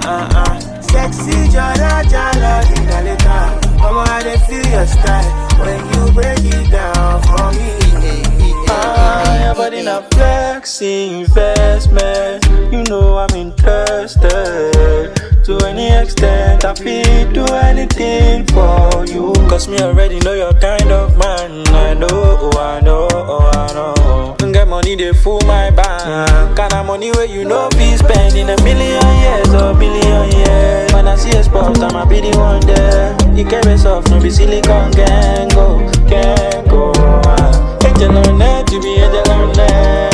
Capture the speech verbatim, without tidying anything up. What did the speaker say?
Uh-uh. Sexy Jada Jala Dingaleta. Mama, I dey feel your style when you break it down for me. Ah, your body not flexing investment. You know I'm interested. To any extent, I feel do anything for you. Cause me already know your kind of man. I know, oh I know, oh I know. Get money, they fool my bank. Kind of money where you know be spend in a million years or billion years. When I see a spot, I'm a be the one there. You carry soft, no be silicone, can go, can go. Angel on net, to be angel on net.